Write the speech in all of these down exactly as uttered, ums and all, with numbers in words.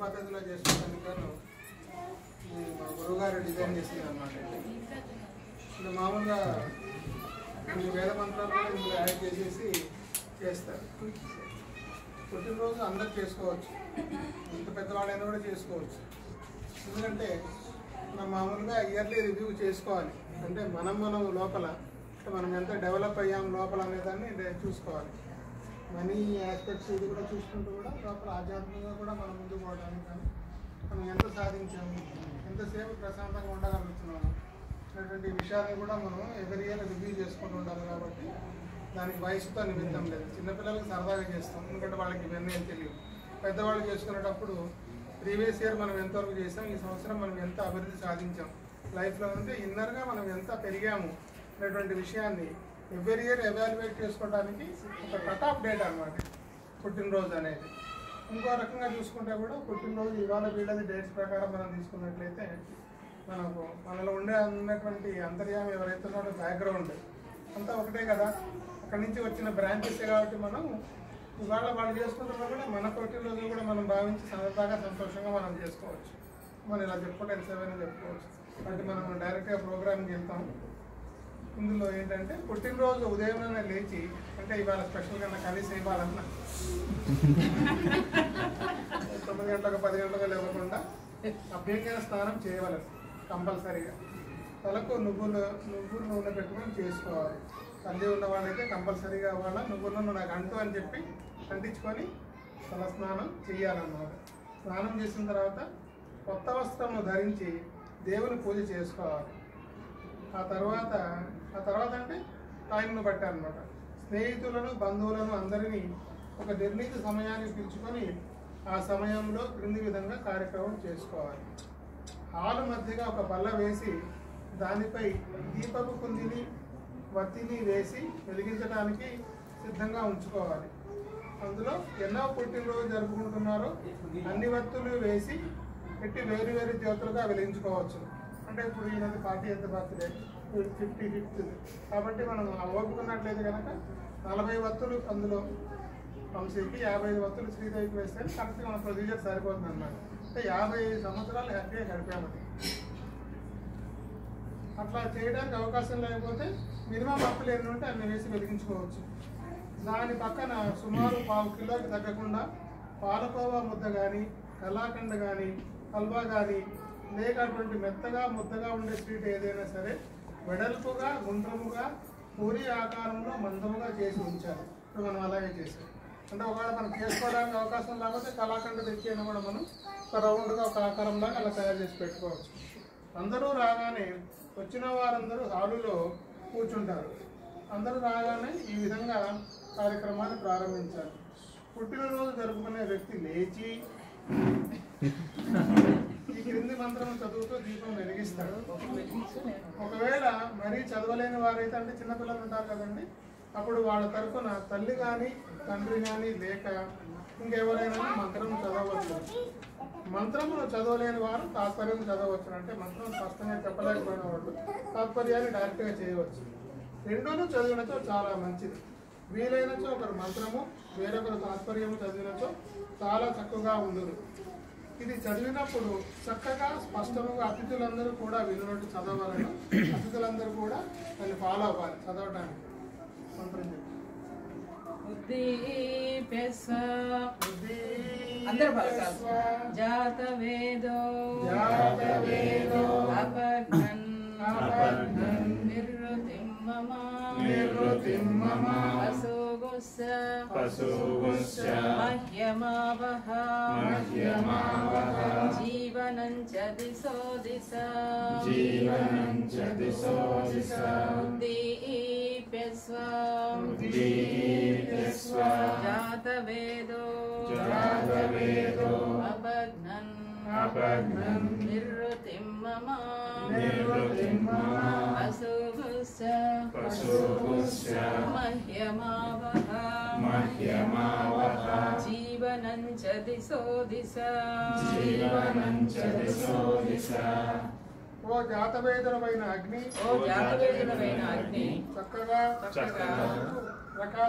పద్ధతిలో చేసుకోవడానికి మా గురువుగారు డిజైన్ చేసింది అన్నమాట. అంటే మామూలుగా కొన్ని వేద మంత్రాలు కూడా ఇందులో యాడ్ చేసేసి చేస్తారు. పుట్టినరోజు అందరూ చేసుకోవచ్చు, ఇంత పెద్దవాళ్ళైనా కూడా చేసుకోవచ్చు. ఎందుకంటే మనం మామూలుగా ఇయర్లీ రివ్యూ చేసుకోవాలి. అంటే మనం మనం లోపల మనం ఎంత డెవలప్ అయ్యాం లోపల అనేదాన్ని చూసుకోవాలి. మనీ ఆస్పెక్ట్స్ ఇది కూడా చూసుకుంటూ కూడా లోపల ఆధ్యాత్మికంగా కూడా మనం ముందుకు పోవడానికి కానీ మనం ఎంత సాధించాము, ఎంతసేపు ప్రశాంతంగా ఉండగలుగుతున్నాము అనేటువంటి విషయాన్ని కూడా మనం ఎవరి ఇయర్ రివ్యూ చేసుకుంటూ ఉండాలి. కాబట్టి దానికి వయసుతో నిమిత్తం లేదు. చిన్నపిల్లలకు సరదాగా చేస్తాం, ఎందుకంటే వాళ్ళకి ఇవన్నీ ఏం తెలియదు. పెద్దవాళ్ళు చేసుకునేటప్పుడు ప్రీవియస్ ఇయర్ మనం ఎంతవరకు చేసాం, ఈ సంవత్సరం మనం ఎంత అభివృద్ధి సాధించాం లైఫ్లో, అంటే ఇన్నర్గా మనం ఎంత పెరిగాము అనేటువంటి విషయాన్ని ఎవ్రీ ఇయర్ ఎవాల్యుయేట్ చేసుకోవడానికి ఒక కట్ ఆఫ్ డేట్ అన్నమాట పుట్టినరోజు అనేది. ఇంకో రకంగా చూసుకుంటే కూడా పుట్టినరోజు ఇవాళ వీళ్ళది డేట్స్ ప్రకారం మనం తీసుకున్నట్లయితే మనకు మనలో ఉండే ఉన్నటువంటి అంతర్యామి ఎవరైతే ఉన్నారో బ్యాక్గ్రౌండ్ అంతా ఒకటే కదా, అక్కడి నుంచి వచ్చిన బ్రాంచెస్ కాబట్టి మనం ఇవాళ వాళ్ళు చేసుకుంటున్నా కూడా మన పుట్టినరోజు కూడా మనం భావించి సరదాగా సంతోషంగా మనం చేసుకోవచ్చు. మనం ఇలా చెప్పుకుంటే ఎంతసేమైనా చెప్పుకోవచ్చు. అంటే మనం డైరెక్ట్గా ప్రోగ్రామ్కి వెళ్తాం. ఇందులో ఏంటంటే పుట్టినరోజు ఉదయంలోనే లేచి, అంటే ఇవాళ స్పెషల్గా నాకు కనీసం ఇవ్వాలన్నా తొమ్మిది గంటలకు పది గంటలకు లేవకుండా అభ్యంగన స్నానం చేయవలసి కంపల్సరీగా. తలకు నువ్వులు నువ్వులు నూనె పెట్టుకొని చేసుకోవాలి. తల్లి ఉన్న వాళ్ళైతే కంపల్సరీగా వాళ్ళ నువ్వుల నూనె నాకు అంటూ అని చెప్పి అంటించుకొని తల స్నానం చేయాలన్నమాట. స్నానం చేసిన తర్వాత కొత్త వస్త్రము ధరించి దేవుని పూజ చేసుకోవాలి. ఆ తర్వాత ఆ తర్వాత అంటే టైంను బట్టి అనమాట. స్నేహితులను బంధువులను అందరినీ ఒక నిర్ణీత సమయాన్ని పిలుచుకొని ఆ సమయంలో క్రింది విధంగా కార్యక్రమం చేసుకోవాలి. హాలు మధ్యగా ఒక బల్ల వేసి దానిపై దీపపు కుందిని వత్తిని వేసి వెలిగించడానికి సిద్ధంగా ఉంచుకోవాలి. అందులో ఎన్నో పుట్టినరోజు జరుపుకుంటున్నారో అన్ని వత్తులు వేసి పెట్టి వేరు వేరు జ్యోతులుగా వెలిగించుకోవచ్చు. అంటే ఇప్పుడు ఈయనది forty eighth birthday, fifty fifth కాబట్టి మనం ఓపుకున్నట్లయితే కనుక నలభై వత్తులు అందులో వంశీకి, యాభై ఐదు వత్తులు శ్రీదేవికి వేస్తే కరెక్ట్గా మన ప్రొసీజర్ సరిపోతుంది అన్నమాట. అంటే యాభై ఐదు సంవత్సరాలు హ్యాపీగా గడిపామని. అట్లా చేయడానికి అవకాశం లేకపోతే మినిమం వత్తులు ఎన్ని ఉంటే అన్ని వేసి వెలిగించుకోవచ్చు. దాని పక్కన సుమారు పావు కిలోకి తగ్గకుండా పాలకోవా ముద్ద కానీ, కలాకండ కానీ, హల్వా కానీ, లేక అటువంటి మెత్తగా ముద్దగా ఉండే స్వీట్ ఏదైనా సరే వెడల్పుగా గుండ్రముగా పూరి ఆకారంలో మందముగా చేసి ఉంచాలి. ఇప్పుడు మనం అలాగే చేసాం. అంటే ఒకవేళ మనం చేసుకోవడానికి అవకాశం లేకపోతే కలాకండ తెచ్చేనా కూడా మనం ఒక రౌండ్గా ఒక ఆకారంలాగా అలా తయారు చేసి పెట్టుకోవచ్చు. అందరూ రాగానే వచ్చిన వారందరూ హాలులో కూర్చుంటారు. అందరూ రాగానే ఈ విధంగా కార్యక్రమాన్ని ప్రారంభించాలి. పుట్టినరోజు జరుపుకునే వ్యక్తి లేచి ఈ క్రింది మంత్రం చదువుతూ దీపం వెలిగిస్తాడు. ఒకవేళ మరీ చదవలేని వారైతే, అంటే చిన్నపిల్లలు ఉంటారు కదండి, అప్పుడు వాళ్ళ తరఫున తల్లి కానీ తండ్రి కానీ లేక ఇంకెవరైనా మంత్రం చదవచ్చు. మంత్రమును చదవలేని వారు తాత్పర్యం చదవచ్చు. అంటే మంత్రం స్పష్టంగా చెప్పలేకపోయిన వాళ్ళు తాత్పర్యాన్ని డైరెక్ట్గా చేయవచ్చు. రెండోనూ చదివినచో చాలా మంచిది. వీలైనచో ఒకరు మంత్రము వేరొకరు తాత్పర్యము చదివినచో చాలా చక్కగా ఉండును. ఇది చదివినప్పుడు చక్కగా స్పష్టంగా అతిథులందరూ కూడా విన్నట్టు చదవాలని, అతిథులందరూ కూడా దాన్ని ఫాలో అవ్వాలి చదవడానికి. మంత్రం చెప్పి అందరూ జాత వేదో అపఘ్నన్ పశుగుస్స మహ్యమావహ జీవనం చ దిశో దిశ ఉద్దీప్యస్వ జాతవేదో అపఘ్నన్ నిర్వృతిం మమ పశుగుస్స మహ్యమావహ జీవనం చ దిశో దిశ. ఓ జాతవేదనమైన అగ్ని, ఓ జాతవేదనమైన అగ్ని చక్కగా చక్కగా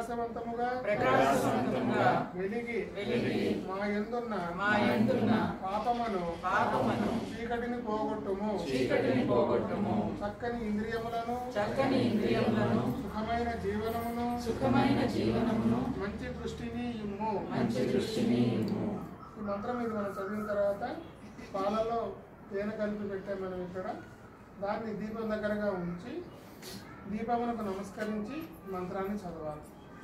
ప్రకాశవంతముగా ప్రకాశవంతముగా వెలిగి వెలిగి మా యందున్న మా యందున్న పాపమును పాపమును చీకటిని పోగొట్టుము చీకటిని పోగొట్టుము చక్కని ఇంద్రియములను చక్కని ఇంద్రియములను సుఖమైన జీవనమును సుఖమైన జీవనమును మంచి దృష్టిని ఇమ్ము మంచి దృష్టిని ఇమ్ము. ఈ మంత్రం ఇది మనం చదివిన తర్వాత పాలలో తేనె కలిపి పెట్టాం మనం ఇక్కడ. దాన్ని దీపం దగ్గరగా ఉంచి దీపమునకు నమస్కరించి మంత్రాన్ని చదవాలి.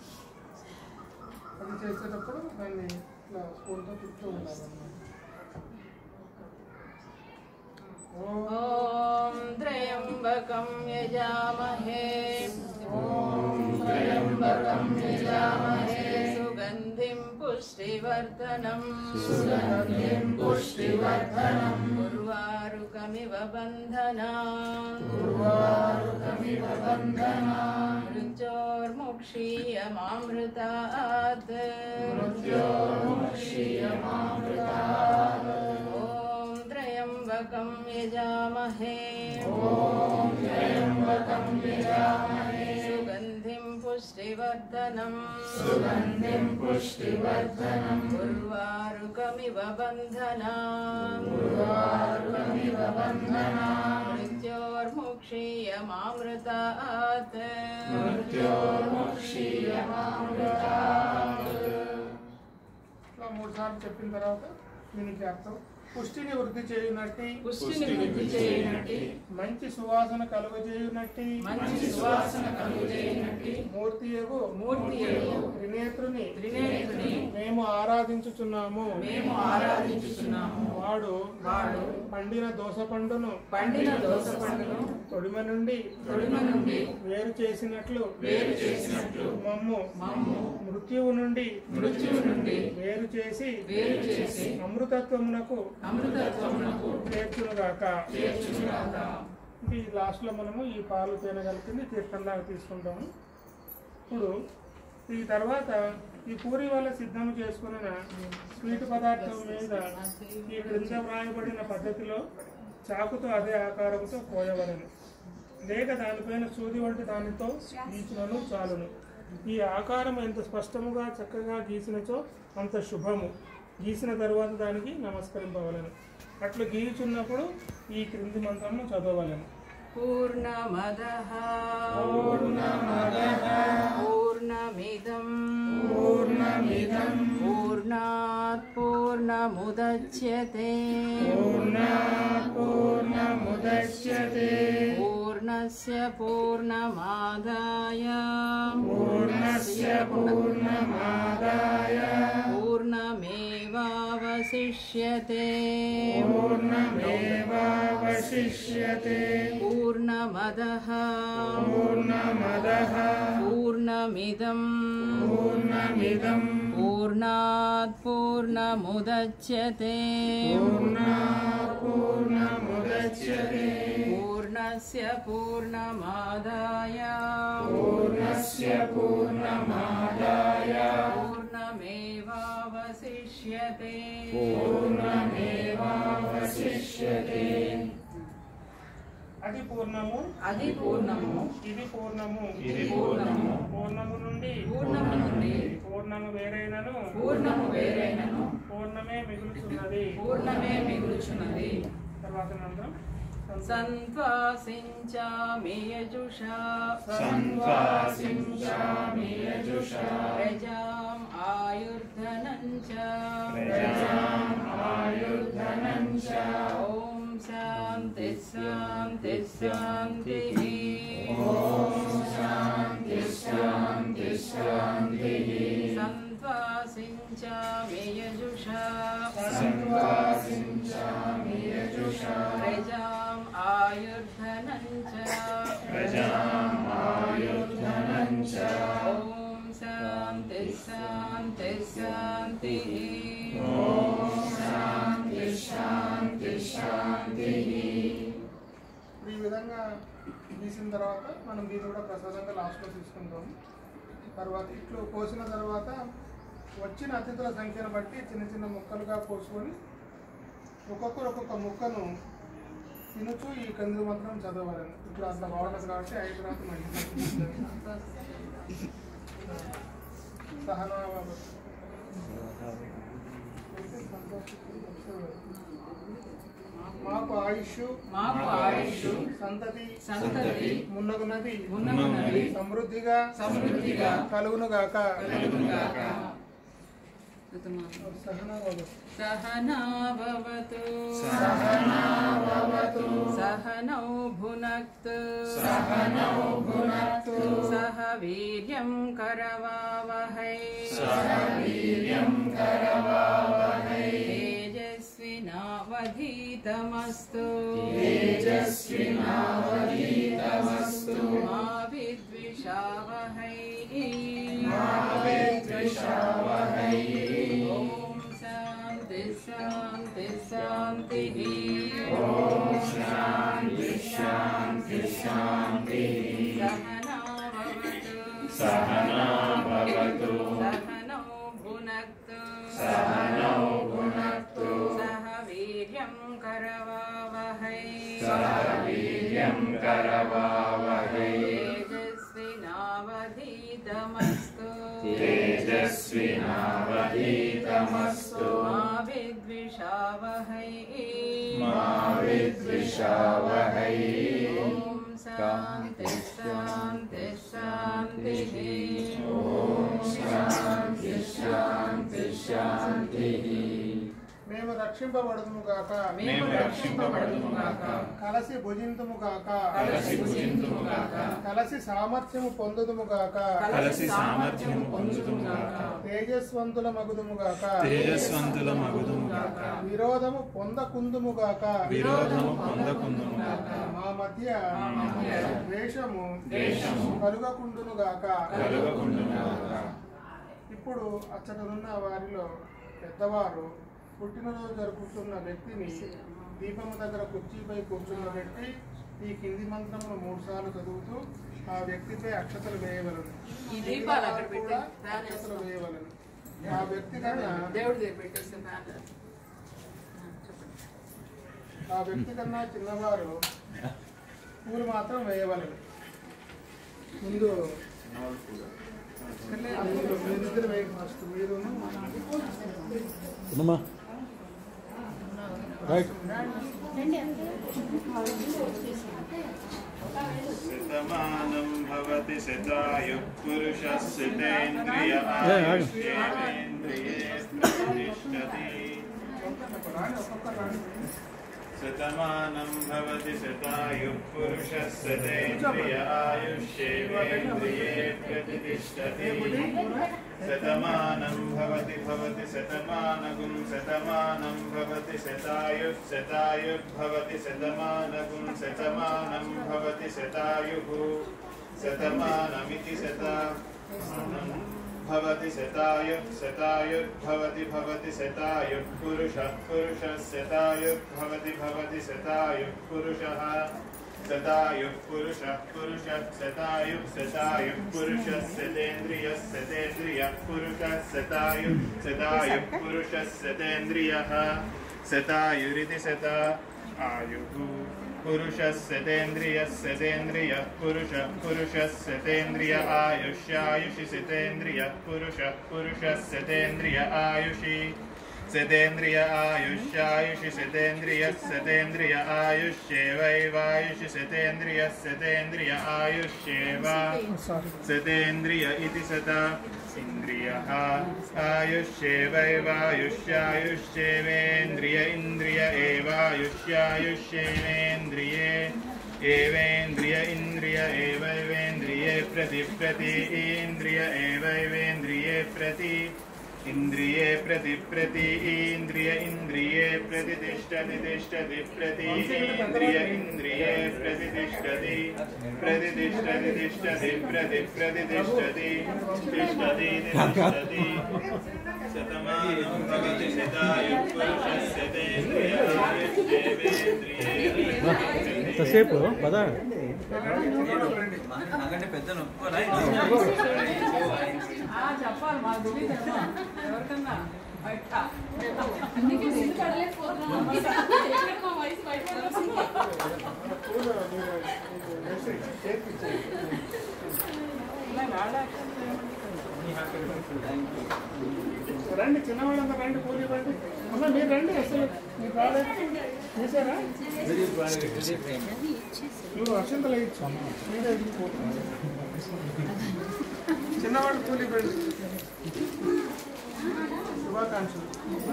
అది చేసేటప్పుడు దాన్ని ఇట్లా స్పూన్తో తిప్పుతూ ఉండాలన్నమాట. ఓం త్రయంబకం యజామహే ఓం త్రయంబకం యజామహే సుగంధిం పుష్టివర్ధనం సుగంధిం పుష్టివర్ధనం ఉర్వారుకమివ బంధనాన్ ఉర్వారుకమివ బంధనాన్ మృత్యోర్ముక్షీయమామృతాత్ మృత్యోర్ముక్షీయమామృతాత్ ఓం త్రయంబకం యజామహే ఓం త్రయంబకం యజామహే సుగంధిం పుష్టివర్ధనం సుగంధిం పుష్టివర్ధనం ఉర్వారుకమివ బంధనాన్ ఉర్వారుకమివ బంధనాన్ మృత్యోర్ముక్షీయమామృతాత్ మృత్యోర్ముక్షీయమామృతాత్. ఇట్లా మూడు సార్లు చెప్పిన తర్వాత దీనికి అర్థం పుష్టిని వృద్ధి చేయునట్టి పుష్టిని వృద్ధి చేయనట్టి మంచి సువాసన కలుగజేయునట్టి మంచి సువాసన కలుగజేయనట్టి మూర్తియగు మూర్తియగు త్రినేత్రుని త్రినేత్రుని మేము ఆరాధించుచున్నాము. మేము ఆరాధించుచున్నాము. వాడు వాడు పండిన దోస పండును పండిన దోస పండును తొడిమ నుండి తొడిమ నుండి వేరు చేసినట్లు వేరు చేసినట్లు మమ్ము మమ్ము మృత్యువు నుండి మృత్యువు నుండి వేరు చేసి వేరు చేసి అమృతత్వమునకు అమృతత్వమునకు చేర్చునుగాక. చేర్చుగాక. ఈ లాస్ట్ లో మనము ఈ పాలు తేనె కలిపింది తీర్థంలాగా తీసుకుంటాము. ఇప్పుడు ఈ తర్వాత ఈ పూరి వల్ల సిద్ధం చేసుకున్న స్వీట్ పదార్థం మీద ఈ క్రింద వ్రాయబడిన పద్ధతిలో చాకుతో అదే ఆకారంతో కోయవలను, లేక దానిపైన సూది వంటి దానితో గీచినను చాలును. ఈ ఆకారం ఎంత స్పష్టముగా చక్కగా గీసినచో అంత శుభము. గీసిన తరువాత దానికి నమస్కరింపవలను. అట్లు గీచున్నప్పుడు ఈ క్రింది మంత్రము చదవవలను. పూర్ణమదః పూర్ణమదః పూర్ణమిదం పూర్ణమిదం పూర్ణాత్ పూర్ణముదచ్యతే పూర్ణాత్ పూర్ణముదచ్యతే పూర్ణస్య పూర్ణమాదాయ పూర్ణస్య పూర్ణమాదాయ పూర్ణమేవావశిష్యతే పూర్ణమేవావశిష్యతే పూర్ణమదః పూర్ణమదః పూర్ణమిదం పూర్ణమిదం పూర్ణాత్ పూర్ణముదచ్యతే పూర్ణాత్ పూర్ణముదచ్యతే పూర్ణస్య పూర్ణమాదాయ పూర్ణస్య పూర్ణమాదాయ పూర్ణమేవావశిష్యతే పూర్ణమేవావశిష్యతే. అది పూర్ణము అది పూర్ణము ఇది పూర్ణము ఇది పూర్ణము పూర్ణము నుండి పూర్ణము నుండి పూర్ణము వేరైనను పూర్ణము వేరైనను పూర్ణమే మిగులుచున్నది. పూర్ణమే మిగులుచున్నది. తర్వాత నందం సంత్వాసించామి యజుషా సంత్వాసించామి యజుషా ప్రజాం ఆయుర్ధనం చ ప్రజాం ఆయుర్ధనం చ. ఓం శాంతి శాంతి శాంతి ఓం శాంతి శాంతి శాంతి. సంత్వాసించామి యజుషా సంత్వాసించామి యజుషా ప్రజాం ఆయుర్ధనం చ ప్రజాం ఆయుర్ధనం చ. ఓం శాంతి శాంతి శాంతి ఓం శాంతి శాంతి శాంతి. ఈ విధంగా గీసిన తర్వాత మనం దీన్ని కూడా ప్రసాదంగా లాస్ట్లో తీసుకుంటాము. తర్వాత ఇట్లు కోసిన తర్వాత వచ్చిన అతిథుల సంఖ్యను బట్టి చిన్న చిన్న ముక్కలుగా కోసుకొని ఒక్కొక్కరు ఒక్కొక్క ముక్కను తినచ్చు. ఈ కంది మంత్రం చదవాలని ఇప్పుడు అంత బాగుంటుంది కాబట్టి ఐదు తర్వాత మంచి సహనా మాకు ఆయుష్ మాకు ఆయుష్ సంతతి సంతతి మున్నగునది మున్నగునది సమృద్ధిగా సమృద్ధిగా కలుగునుగాక కలుగునుగాక. सहना भवतु सहना भवतु सहनौ भुनक्तु सहनौ भुनक्तु सह वीर्यं करवावहै सह वीर्यं करवावहै तेजस्विनावधीतमस्तु तेजस्विनावधीतमस्तु मा विद्विषावहै मा विद्विषावहै शांति शांति ओम शांति शांति शांति सहना भवतु सहना भवतु सहनौ भुनक्तु सहनौ भुनक्तु सह वीर्यं करवावहै सह वीर्यं करवावहै तेजस्विनावधीतमस्तु तेजस्विनावधीतमस्तु मा विद्विषावहै मा विद्विषावहै ओम शांति शांति शांति ओम शांति शांति शांति మేము రక్షింపబడుదుము గాక మేము రక్షింపబడుదుము గాక కలసి భుజింతుము గాక కలసి భుజింతుము గాక కలసి సామర్థ్యము పొందుదుము గాక కలసి సామర్థ్యము పొందుదుము గాక తేజస్వంతుల మగుదుము గాక తేజస్వంతుల మగుదుము గాక విరోధము పొందకుందుము గాక విరోధము పొందకుందుము గాక మా మధ్య మధ్య ద్వేషము ద్వేషము కలుగకుండును గాక కలుగకుండును గాక. ఇప్పుడు అచ్చటనున్న వారిలో పెద్దవారు పుట్టినరోజు జరుపుతున్న వ్యక్తిని దీపము దగ్గర కుర్చీపై కూర్చున్నబెట్టి ఈ కింది మంత్రమును మూడు సార్లు చదువుతూ ఆ వ్యక్తిపై అక్షతలు వేయవలను ఈ దీపాలు అక్కడ పెట్టి కూడా ఫ్యాన్ అక్షతలు వేయవలను ఆ వ్యక్తి కన్నా దేవుడి దగ్గర పెట్టేసి ఫ్యాన్ ఆ వ్యక్తి కన్నా చిన్నవారు పూలు మాత్రం వేయవలను ముందు మీరు- మీరిద్దరు వేయ ఫస్ట్ మీరు రైట్ शतमानं भवति शतायुः पुरुषः शतेन्द्रिय ఏ, ఆగు. आयुष्येवेन्द्रिये प्रतिष्ठति शतमानं भवति शतायुः पुरुषः शतेन्द्रिय आयुष्येवेन्द्रिये प्रतिष्ठति शतमानं भवति भवति शतमानगुं शतमानं भवति शतायुः शतायुः भवति शतमानगुं शतमानं भवति शतायुः शतमानमिति शतमानं भवति शतायुः शतायुः भवति भवति शतायुः पुरुषः पुरुषः शतायुः भवति भवति शतायुः पुरुषः शतायुः पुरुषः पुरुषः शतायुः शतायुः पुरुषः शतेन्द्रियः शतेन्द्रियः पुरुषः शतायुः शतायुः पुरुषः शतेन्द्रियः शतायुरिति शता आयुः पुरुषः शतेन्द्रियः शतेन्द्रियः पुरुषः पुरुषः शतेन्द्रिय आयुष्यायुषि शतेन्द्रियः पुरुषः पुरुषः शतेन्द्रिय आयुषि शतेन्द्रिय आयुष्यायुषि शतेन्द्रियः शतेन्द्रिय आयुष्येवैवायुषि शतेन्द्रियः शतेन्द्रिय आयुष्येव शतेन्द्रिय इति शता इन्द्रियः आयुष्येवैवायुष्यायुष्येवेन्द्रिय इन्द्रिय एवायुष्यायुष्येवेन्द्रिये एवेन्द्रिय इन्द्रिय एवैवेन्द्रिये प्रति प्रति इन्द्रिय एवैवेन्द्रिये प्रति इन्द्रिये प्रति प्रति इन्द्रिय इन्द्रिये प्रतिष्ठति तिष्ठति प्रति इन्द्रिय इन्द्रिये प्रतिष्ठति प्रतिष्ठति तिष्ठति प्रति प्रतिष्ठति तिष्ठति तिष्ठति शतमानं भवति शतायुः पुरुषः शतेन्द्रिय आयुष्येवेन्द्रिये ఎంతసేపు పద నాకంటే పెద్ద నొప్పుకోరా చెప్పాలి మా తెలియదమ్మా ఎవరికన్నా బయట రండి చిన్నవాళ్ళంతా రండి పూలు ఇవ్వండి అమ్మ మీరు రండి అసలు మీ ప్రాజెక్ట్ చేశారా? నువ్వు అక్షంతలు ఇచ్చాను చిన్నవాడు కూలి పెళ్ళి శుభాకాంక్షలు.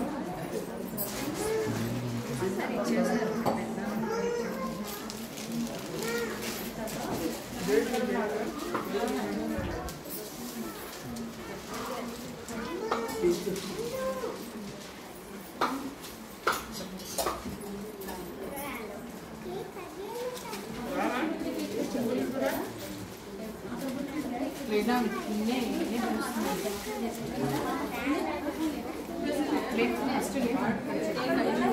లేదా నిన్నే నిన్నే చూస్తున్నాను. నెక్స్ట్